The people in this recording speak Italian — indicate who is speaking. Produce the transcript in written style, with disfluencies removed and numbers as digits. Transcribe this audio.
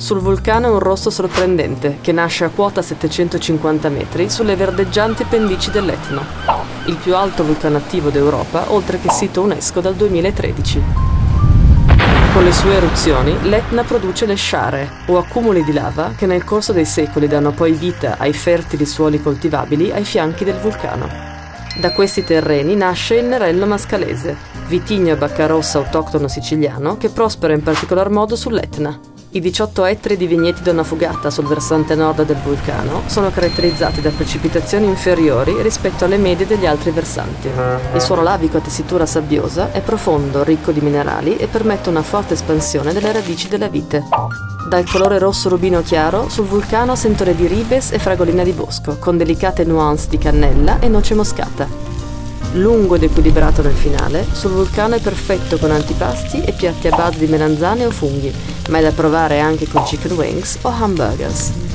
Speaker 1: Sul vulcano è un rosso sorprendente che nasce a quota 750 metri sulle verdeggianti pendici dell'Etna, il più alto vulcano attivo d'Europa, oltre che sito UNESCO dal 2013. Con le sue eruzioni, l'Etna produce le sciare, o accumuli di lava che nel corso dei secoli danno poi vita ai fertili suoli coltivabili ai fianchi del vulcano. Da questi terreni nasce il nerello mascalese, vitigno e bacca rossa autoctono siciliano che prospera in particolar modo sull'Etna. I 18 ettari di vigneti Donna Fugata sul versante nord del vulcano sono caratterizzati da precipitazioni inferiori rispetto alle medie degli altri versanti. Il suolo lavico a tessitura sabbiosa è profondo, ricco di minerali e permette una forte espansione delle radici della vite. Dal colore rosso rubino chiaro, sul vulcano sentore di ribes e fragolina di bosco, con delicate nuance di cannella e noce moscata. Lungo ed equilibrato nel finale, sul vulcano è perfetto con antipasti e piatti a base di melanzane o funghi, ma è da provare anche con chicken wings o hamburgers.